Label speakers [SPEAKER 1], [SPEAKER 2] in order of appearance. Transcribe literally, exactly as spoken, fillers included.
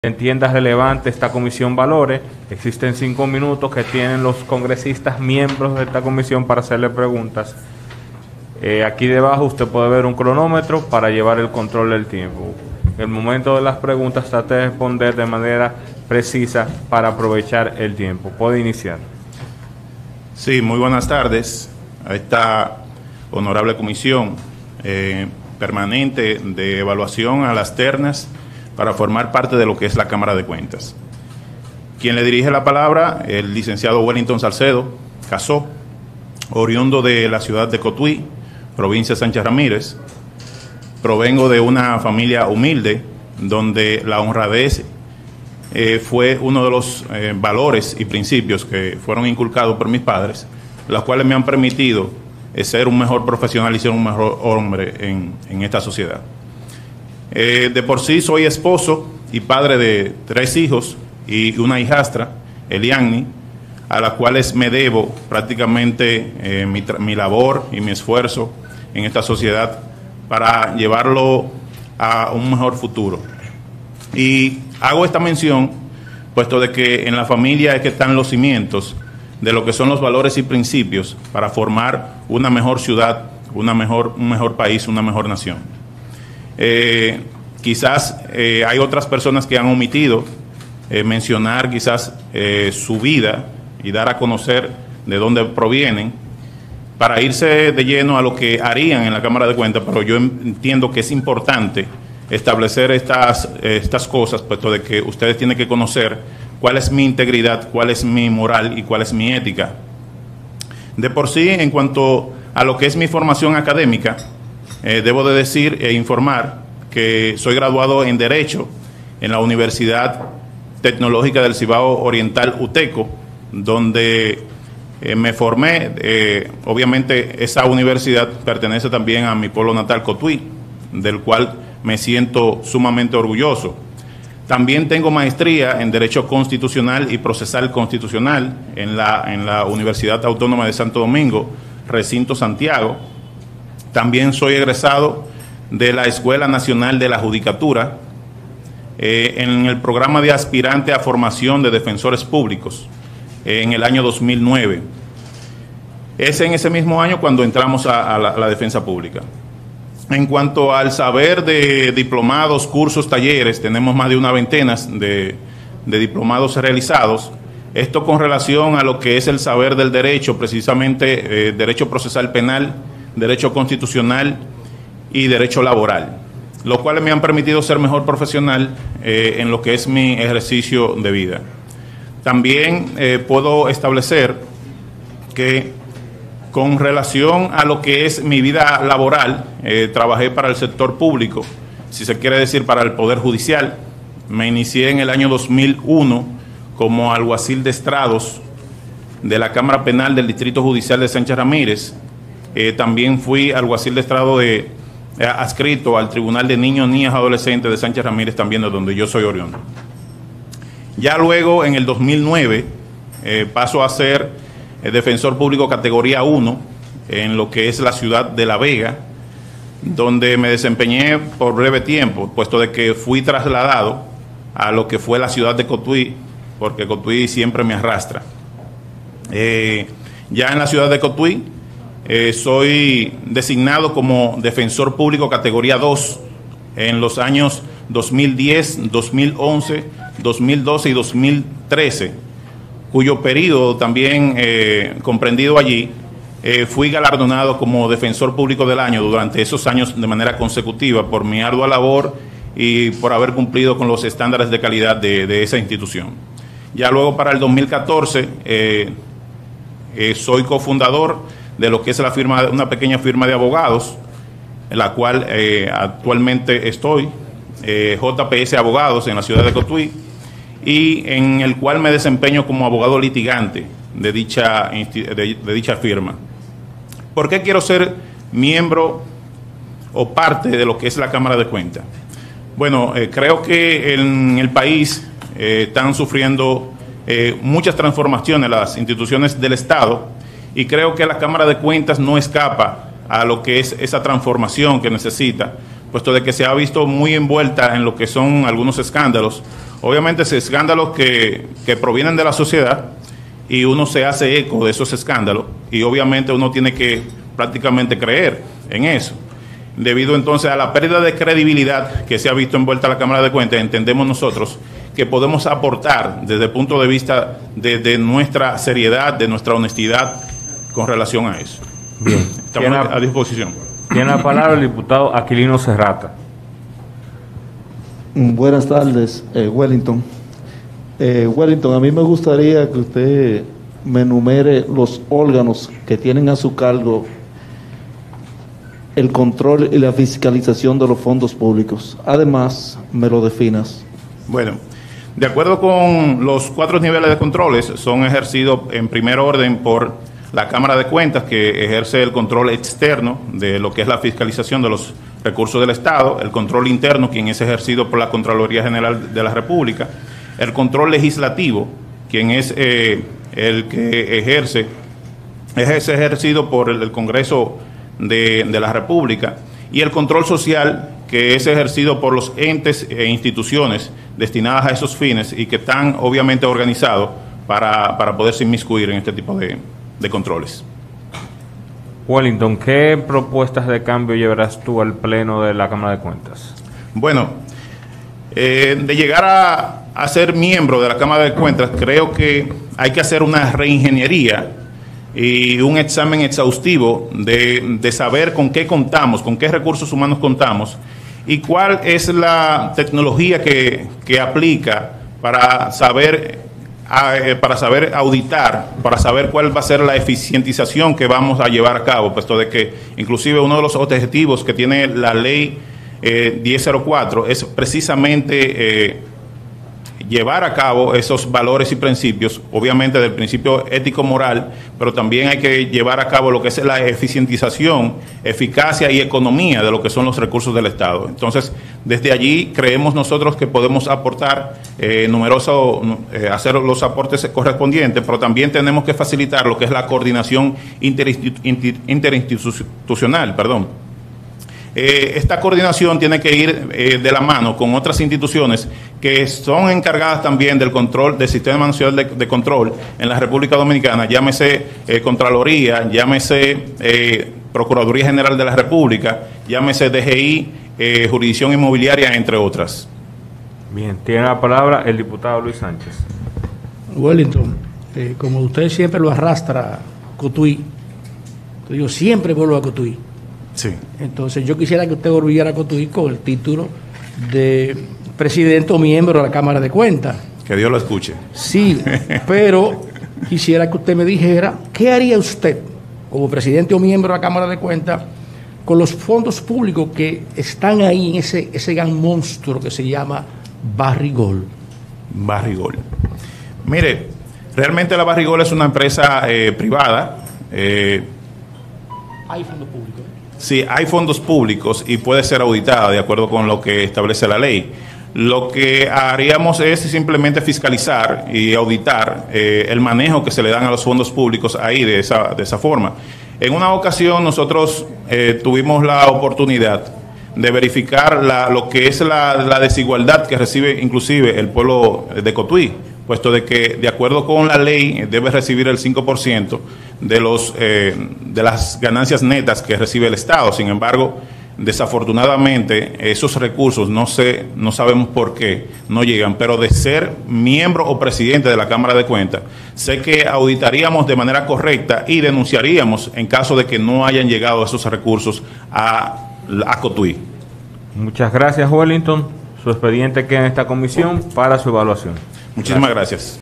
[SPEAKER 1] entienda relevante esta comisión valore. Existen cinco minutos que tienen los congresistas miembros de esta comisión para hacerle preguntas. Eh, aquí debajo usted puede ver un cronómetro para llevar el control del tiempo. En el momento de las preguntas trate de responder de manera precisa para aprovechar el tiempo. Puede iniciar.
[SPEAKER 2] Sí, muy buenas tardes a esta honorable comisión eh, permanente de evaluación a las ternas para formar parte de lo que es la Cámara de Cuentas. Quien le dirige la palabra, el licenciado Wellington Salcedo Casó, oriundo de la ciudad de Cotuí, provincia de Sánchez Ramírez. Provengo de una familia humilde, donde la honradez eh, fue uno de los eh, valores y principios que fueron inculcados por mis padres, los cuales me han permitido eh, ser un mejor profesional y ser un mejor hombre en, en esta sociedad. Eh, de por sí soy esposo y padre de tres hijos y una hijastra, Eliani, a las cuales me debo prácticamente eh, mi, mi labor y mi esfuerzo en esta sociedad para llevarlo a un mejor futuro. Y hago esta mención, puesto de que en la familia es que están los cimientos de lo que son los valores y principios para formar una mejor ciudad, una mejor, un mejor país, una mejor nación. Eh, quizás eh, hay otras personas que han omitido eh, mencionar quizás eh, su vida y dar a conocer de dónde provienen, para irse de lleno a lo que harían en la Cámara de Cuentas, pero yo entiendo que es importante establecer estas, estas cosas, puesto de que ustedes tienen que conocer cuál es mi integridad, cuál es mi moral y cuál es mi ética. De por sí, en cuanto a lo que es mi formación académica, eh, debo de decir e informar que soy graduado en Derecho en la Universidad Tecnológica del Cibao Oriental UTECO, donde Eh, me formé. Eh, obviamente esa universidad pertenece también a mi pueblo natal, Cotuí, del cual me siento sumamente orgulloso. También tengo maestría en Derecho Constitucional y Procesal Constitucional en la, en la Universidad Autónoma de Santo Domingo, Recinto Santiago. También soy egresado de la Escuela Nacional de la Judicatura eh, en el programa de aspirante a formación de defensores públicos en el año dos mil nueve. Es en ese mismo año cuando entramos a, a, la, a la defensa pública. En cuanto al saber de diplomados, cursos, talleres, tenemos más de una veintena de, de diplomados realizados. Esto con relación a lo que es el saber del derecho, precisamente eh, derecho procesal penal, derecho constitucional y derecho laboral, los cuales me han permitido ser mejor profesional eh, en lo que es mi ejercicio de vida. También eh, puedo establecer que con relación a lo que es mi vida laboral, eh, trabajé para el sector público, si se quiere decir para el Poder Judicial. Me inicié en el año dos mil uno como alguacil de estrados de la Cámara Penal del Distrito Judicial de Sánchez Ramírez. Eh, también fui alguacil de estrado de, eh, adscrito al Tribunal de Niños, Niñas y Adolescentes de Sánchez Ramírez, también de donde yo soy oriundo. Ya luego, en el dos mil nueve, eh, paso a ser eh, defensor público categoría uno en lo que es la ciudad de La Vega, donde me desempeñé por breve tiempo, puesto de que fui trasladado a lo que fue la ciudad de Cotuí, porque Cotuí siempre me arrastra. Eh, ya en la ciudad de Cotuí, eh, soy designado como defensor público categoría dos en los años dos mil diez, dos mil once, dos mil doce y dos mil trece, cuyo periodo también eh, comprendido allí, eh, fui galardonado como defensor público del año durante esos años de manera consecutiva por mi ardua labor y por haber cumplido con los estándares de calidad de, de esa institución. Ya luego, para el dos mil catorce, eh, eh, soy cofundador de lo que es la firma, una pequeña firma de abogados, en la cual eh, actualmente estoy, eh, J P S Abogados, en la ciudad de Cotuí, y en el cual me desempeño como abogado litigante de dicha, de, de dicha firma. ¿Por qué quiero ser miembro o parte de lo que es la Cámara de Cuentas? Bueno, eh, creo que en el país eh, están sufriendo eh, muchas transformaciones las instituciones del Estado, y creo que la Cámara de Cuentas no escapa a lo que es esa transformación que necesita, puesto de que se ha visto muy envuelta en lo que son algunos escándalos Obviamente, es escándalos que, que provienen de la sociedad y uno se hace eco de esos escándalos y obviamente uno tiene que prácticamente creer en eso. Debido entonces a la pérdida de credibilidad que se ha visto envuelta la Cámara de Cuentas, entendemos nosotros que podemos aportar desde el punto de vista de, de nuestra seriedad, de nuestra honestidad con relación a eso.
[SPEAKER 1] Bien.
[SPEAKER 2] Estamos a, a disposición.
[SPEAKER 1] Tiene la palabra el diputado Aquilino Serrata.
[SPEAKER 3] Buenas tardes, eh, Wellington. Eh, Wellington, a mí me gustaría que usted me enumere los órganos que tienen a su cargo el control y la fiscalización de los fondos públicos. Además, me lo definas.
[SPEAKER 2] Bueno, de acuerdo con los cuatro niveles de controles, son ejercidos en primer orden por la Cámara de Cuentas, que ejerce el control externo de lo que es la fiscalización de los recursos del Estado, el control interno, quien es ejercido por la Contraloría General de la República, el control legislativo, quien es eh, el que ejerce, es ejercido por el, el Congreso de, de la República, y el control social, que es ejercido por los entes e instituciones destinadas a esos fines y que están obviamente organizados para, para poderse inmiscuir en este tipo de, de controles.
[SPEAKER 1] Wellington, ¿qué propuestas de cambio llevarás tú al Pleno de la Cámara de Cuentas?
[SPEAKER 2] Bueno, eh, de llegar a, a ser miembro de la Cámara de Cuentas, creo que hay que hacer una reingeniería y un examen exhaustivo de, de saber con qué contamos, con qué recursos humanos contamos y cuál es la tecnología que, que aplica para saber, a, eh, para saber auditar, para saber cuál va a ser la eficientización que vamos a llevar a cabo, puesto de que inclusive uno de los objetivos que tiene la ley eh, diez cero cuatro es precisamente eh, llevar a cabo esos valores y principios, obviamente del principio ético-moral, pero también hay que llevar a cabo lo que es la eficientización, eficacia y economía de lo que son los recursos del Estado. Entonces, desde allí creemos nosotros que podemos aportar eh, numerosos, eh, hacer los aportes correspondientes, pero también tenemos que facilitar lo que es la coordinación interinstitu interinstitucional, perdón. Eh, esta coordinación tiene que ir eh, de la mano con otras instituciones que son encargadas también del control del Sistema Nacional de, de Control en la República Dominicana, llámese eh, Contraloría, llámese eh, Procuraduría General de la República, llámese D G I, eh, Jurisdicción Inmobiliaria, entre otras.
[SPEAKER 1] Bien, tiene la palabra el diputado Luis Sánchez.
[SPEAKER 4] Wellington, eh, como usted siempre lo arrastra Cotuí, yo siempre vuelvo a Cotuí.
[SPEAKER 2] Sí.
[SPEAKER 4] Entonces yo quisiera que usted volviera a Cotuí con el título de presidente o miembro de la Cámara de Cuentas.
[SPEAKER 2] Que Dios lo escuche.
[SPEAKER 4] Sí, pero quisiera que usted me dijera qué haría usted como presidente o miembro de la Cámara de Cuentas con los fondos públicos que están ahí en ese, ese gran monstruo que se llama Barrigol.
[SPEAKER 2] Barrigol. Mire, realmente la Barrigol es una empresa eh, privada. Eh,
[SPEAKER 4] Hay fondos públicos.
[SPEAKER 2] Sí, hay fondos públicos y puede ser auditada de acuerdo con lo que establece la ley. Lo que haríamos es simplemente fiscalizar y auditar eh, el manejo que se le dan a los fondos públicos ahí de esa, de esa forma. En una ocasión nosotros eh, tuvimos la oportunidad de verificar la, lo que es la, la desigualdad que recibe inclusive el pueblo de Cotuí, puesto de que de acuerdo con la ley debe recibir el cinco por ciento de, los, eh, de las ganancias netas que recibe el Estado. Sin embargo, desafortunadamente esos recursos no, sé, no sabemos por qué no llegan, pero de ser miembro o presidente de la Cámara de Cuentas, sé que auditaríamos de manera correcta y denunciaríamos en caso de que no hayan llegado esos recursos a, a Cotuí.
[SPEAKER 1] Muchas gracias, Wellington. Su expediente queda en esta comisión para su evaluación.
[SPEAKER 2] Muchísimas gracias.